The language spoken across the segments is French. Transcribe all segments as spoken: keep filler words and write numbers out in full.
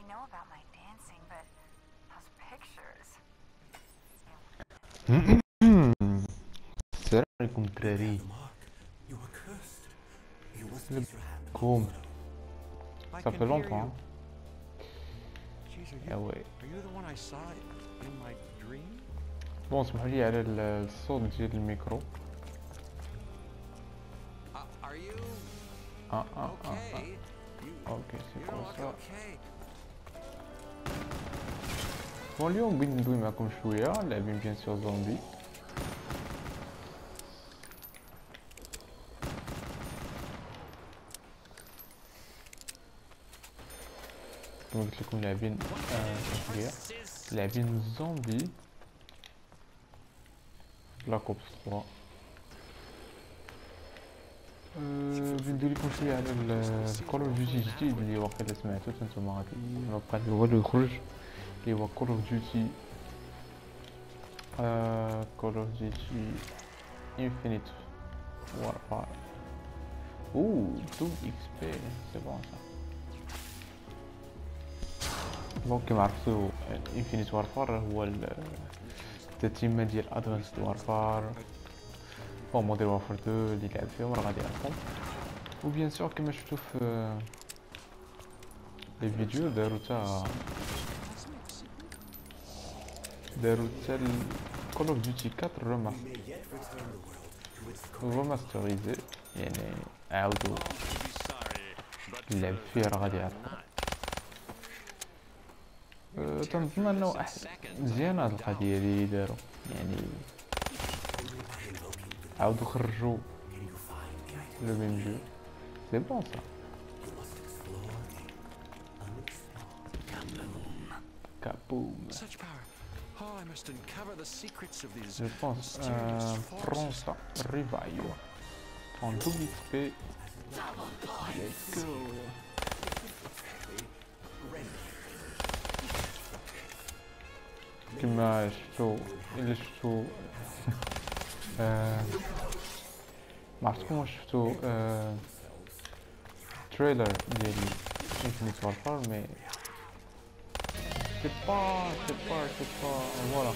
know about my dancing, but those pictures. السلام عليكم الدراري. لكم صافي لونطون. يا وي بون اسمحوا لي على الصوت ديال الميكرو. اه اه اه اوكي سي كو سا. بون اليوم بغيت ندوي معكم شويه لاعبين بيان سور زومبي. كما قلت لكم لاعبين آه لاعبين زومبي بلاك اوبس ثلاثة. بغيت ندوي لكم شويه على الكول اوف ديوتي الجديد اللي واقيلا سمعتو نتوما غادي ما بقى لي والو يخرج، اللي هو كول اوف ديوتي كول اوف ديوتي انفينيت وارفار. اوه دوب اكس بي سي بون سا. دونك كيما عرفتو انفينيت وارفار هو التتمه ديال ادفانسد وارفار او موديل وارفار اثنين اللي لعب فيهم راه غادي يعرفهم. وبيان سور كما شفتو في لي فيديو دارو تا دارو تا كول اوف ديوتي أربعة روماستريزي، يعني عاودوا اللعب فيه راه غادي يعرفو. أه تنظن انه مزيان هاد القضيه اللي دارو، يعني عاودوا خرجوا لو ميم جو سي بون سا. كابوم جو بونس برون سا ريفايو اون دوبل اكس بي. ليتس جو. كما شفتو الا شفتو معرفتكم واش شفتو تريلر ديال انفينيت وارفار مي سي با سي با سي با فوالا.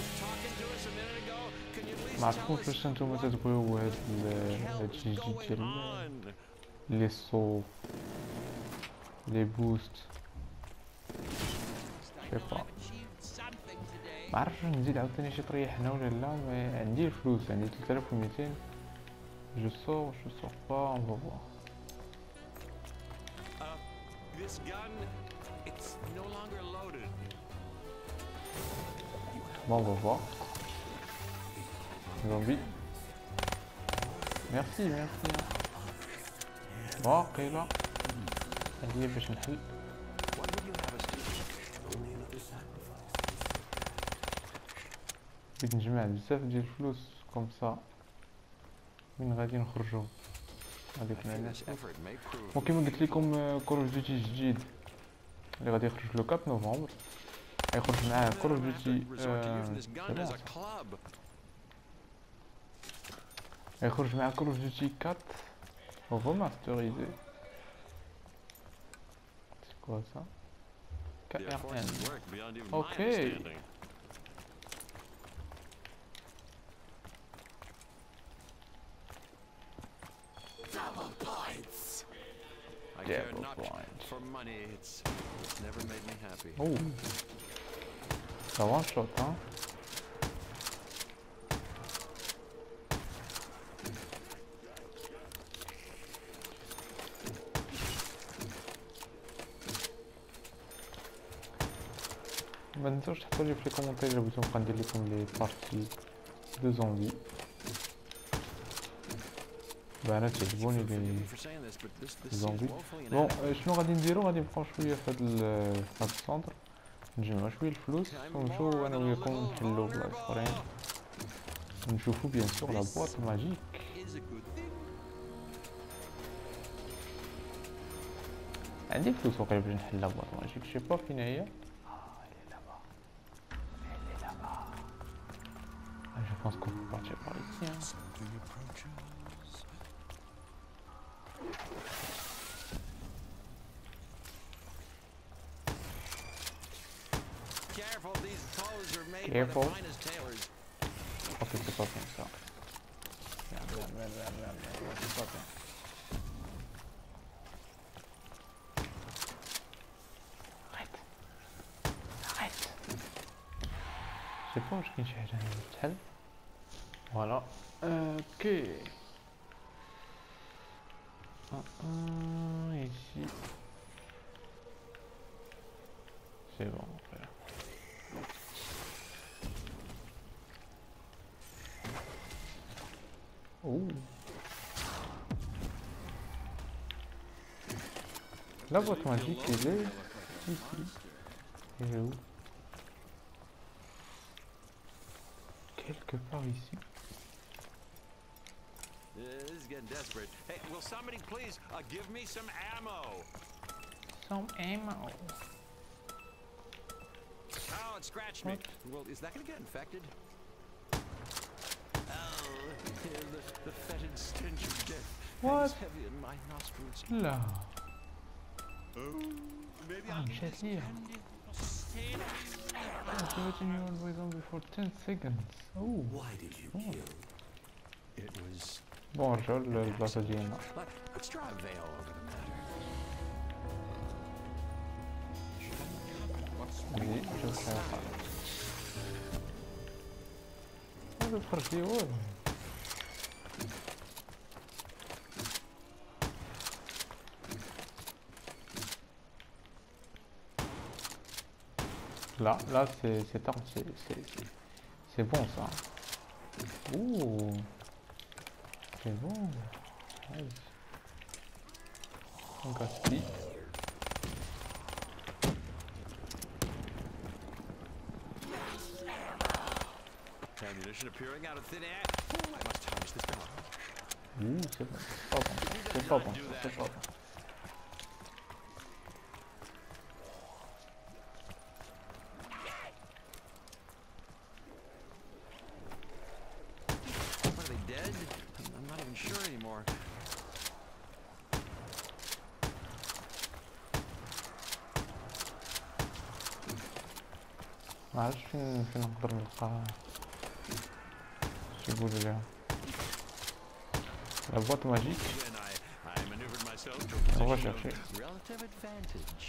معرفتكمش واش نتوما تتبغيو هاد هادشي الجديد ديال لي صو لي بوست سي با. معرفتش نزيد عاوتاني شي طريح هنا ولا لا، مي عندي الفلوس، عندي ثلاثة آلاف ومئتين. جو سور جو سور با اون فوا فوار. بون فوا فوار. زومبي ميرسي ميرسي. واقيلا هادي باش نحل. بغيت نجمع بزاف ديال الفلوس كوم سا من غادي نخرجو هذيك الناس. وكما قلت لكم كول اوف ديوتي جديد اللي غادي يخرج لو أربعة نوفمبر، غيخرج معاه كول اوف ديوتي غيخرج معاه كول اوف ديوتي أربعة روماستريزي. سي كوا سا كي ار ان. اوكي Double points. I care not for money. It's never made me happy. Oh, ça one shot, hein? ما تنساوش تحطوا لي في لي كومونتير الا بغيتو نبقى ندير لكم لي بارتي دو زومبي. انا تعجبوني لي زومبي. بون شنو غادي نديرو؟ غادي نبقاو شويه في هاد هاد السونتر نجمعو شويه الفلوس ونمشيو انا وياكم نحلو بلايص اخرين، نشوفو بيان سور لا بواط ماجيك. عندي فلوس واقيلا باش نحل لا بواط ماجيك. شي با فين هي. Je pense qu'on peut partir par ici. Hein. clothes are made by the Careful. finest tailors. Ok, c'est pas bien ça. Merde, merde, merde, merde, merde, merde, c'est pas bien. Arrête. Arrête. Je sais pas où je suis allé تحل. Voilà. Ok. Un, un, ici. C'est bon, frère. Oh. La boîte magique, elle est ici. Elle est où? Quelque part ici. Uh, this is getting desperate. Hey, will somebody please uh, give me some ammo? Some ammo. Oh, it scratched me. What? Well, is that gonna get infected? Oh, the, the fetid stench of death What? hangs heavy in my nostrils. لا. Oh, maybe Ah, I'll مشات get ليها. Activating your poison before ten seconds. Oh. Why did you Oh. kill? It was. Bon, نرجعو للبلاصة ديالنا. But let's draw a veil over the matter. نجي نشوف شنو وقع. هذا تخرج لي والو. Là, là c'est c'est tard, c'est c'est c'est bon ça. Ouh, c'est bon. Nice. On gaspille. Ammunition appearing out of thin air. Oh, I must harness this power. Ouh, c'est bon. C'est pas bon. C'est pas bon. C'est pas bon. Are they dead? I'm, I'm not even sure anymore. ما عرفتش فين فين نقدر نلقى شي يقولوا ليها لا بواط ماجيك. Then I, I maneuvered myself to a On va position chercher. of relative advantage.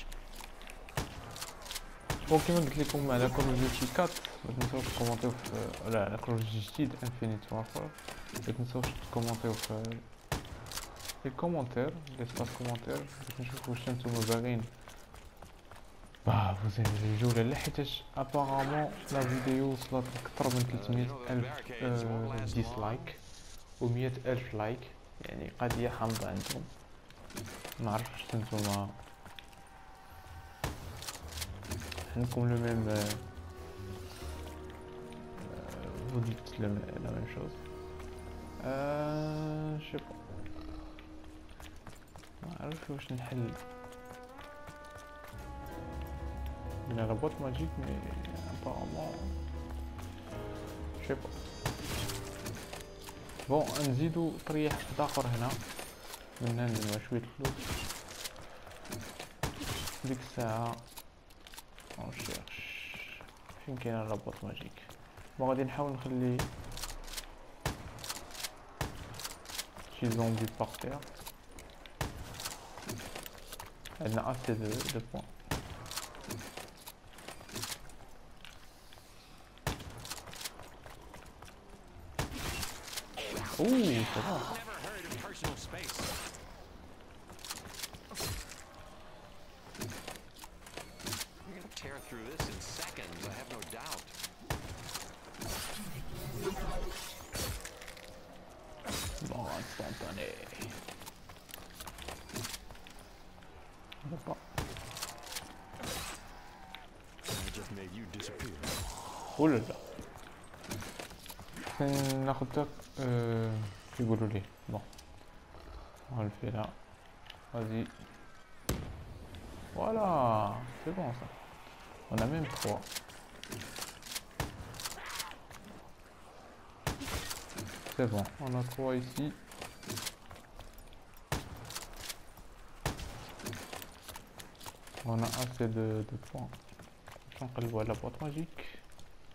بون كيما قلت لكم على كول اوف ديوتي أربعة ما تنساوش تكومونتيو في لا على كول اوف ديوتي جديد انفينيتي وارفار ما تنساوش تكومونتيو في لي كومونتير لي سباس كومونتير باش نشوفو واش نتوما باغيين باه فوز نجيو لها حيتاش ابارامون لا فيديو وصلت اكثر من ثلاثمية الف ديسلايك و مية الف لايك يعني قضيه حامضه عندهم ما عرفتش واش نتوما عندكم لو ميم vous dites la, la même chose. Euh, je sais pas. ما عرفتش واش نحل. Il y a la boîte magique mais apparemment je sais pas. Bon نزيدو طريح اخر هنا من نلمو شوية فلوس. ديك الساعة on cherche فين كاينه لا بوط ماجيك بون غادي نحاول نخلي شي زومبي باغ تير عندنا اسي دو دو بوان اوه سي بون Never heard of personal space. You're gonna tear through this in seconds, I have no doubt. bon instantané bon I just made you disappear. oh là là فين ناخد داك euh يقولوا لي bon on le fait là vas-y voilà c'est bon ça on a même trois c'est bon on a trois ici on a assez de, de points. On va la boîte magique.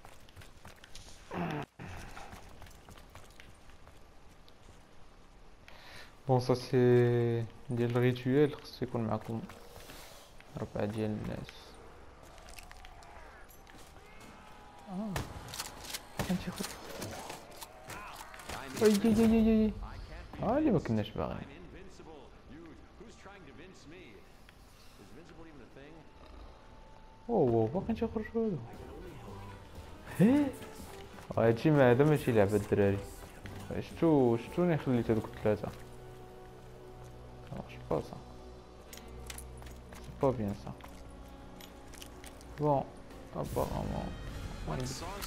بون سا سي ديال الريتويال خصو يكون معكم ربعة ديال الناس. اه كان تيخرج اي اي اي اي اي ها اللي ما كناش باغيين. اوه باقي تيخرجوا هادو. هيه هادشي ما هذا ماشي لعبة الدراري. شتو شتوني خليت هادوك الثلاثة. مارش با سا سي با بيان سا. بون ابارامون اوه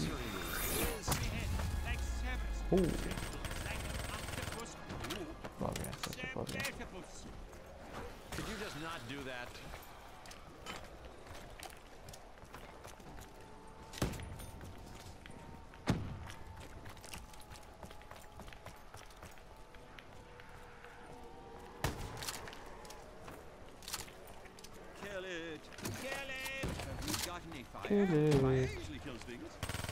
pas bien, ça c'est pas bien. Could you just not do that? Kill it! Kill it! Have you got any fire? Kill it. Fire usually kills things.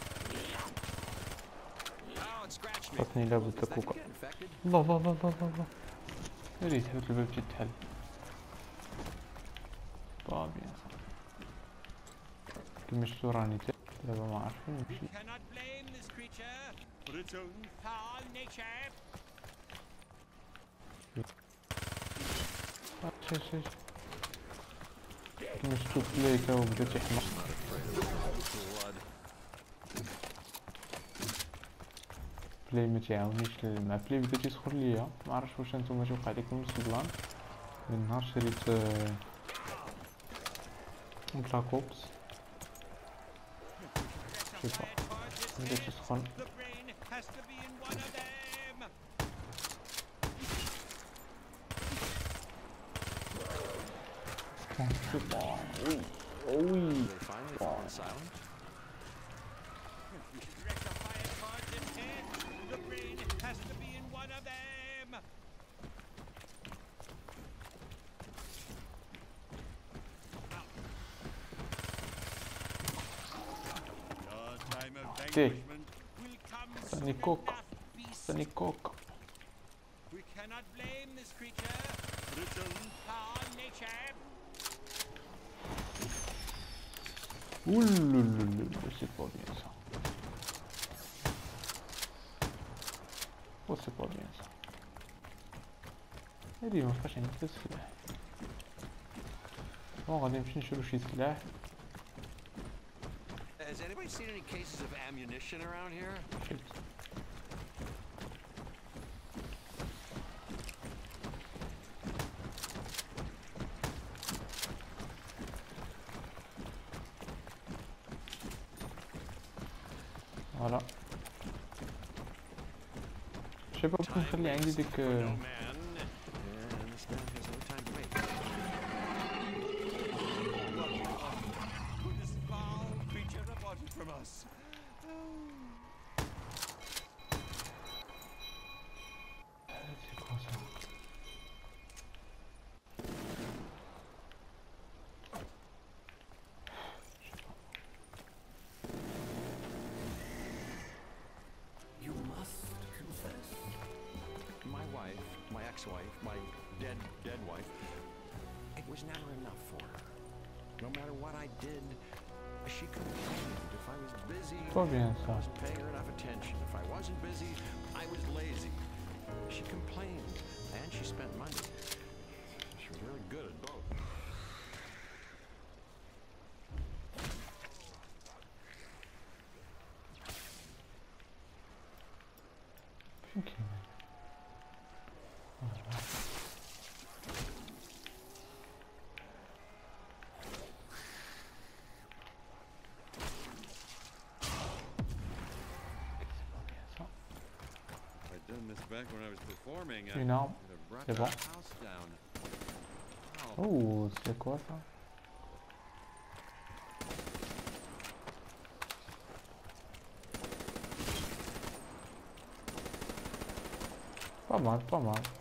Oh, it scratched me. عطني لعبة Is that كوكا. get infected? الله الله الله الله الله. يا ريت هاد الباب تيتحل. با بيان سا. كيما شفتو راني دابا ما عرفت فين نمشي. We cannot blame this creature for its own foul nature. شي شي كيما شفتو بلايكا وبدا تيحمق. بلاي ما تيعاونيش مع بلاي بدا تيسخر ليا. ما عرفتش واش نتوما توقع لكم نفس البلان. من نهار شريت بلاك اوبس شوفا بدا تيسخن. The brain has to be in one of them. شوفا وي وي They finally fallen silent. Rectify cards in ten. The brain has to be in one of them. Your time of vanquishment will come soon Sonny Cook. enough, beast. ثاني كوك. We cannot blame this creature for its own foul nature. Ouh c'est pas bien ça. Oh c'est pas bien ça. هادي مبقاش عندي حتى سلاح. بون غادي نمشي نشرو شي سلاح. Has anybody seen any cases of ammunition around here? شلت. فوالا. شباب بغيت نخلي عندي ديك No man. And this man has no time to wait. Could this foul creature have bought it from us? C'est quoi ça? You must confess. My wife, my ex-wife, my dead, dead wife, it was never enough for her. No matter what I did, she complained. If I was busy, Pas bien I ça. wasn't paying her enough attention. If I wasn't busy, I was lazy. She complained, and she spent money. She was really good at both. فين كاين؟ If I'd done this back when I was performing, I Une arme. would have brought C'est the bon. house down. Oh, c'est quoi ça? Pas mal, pas mal.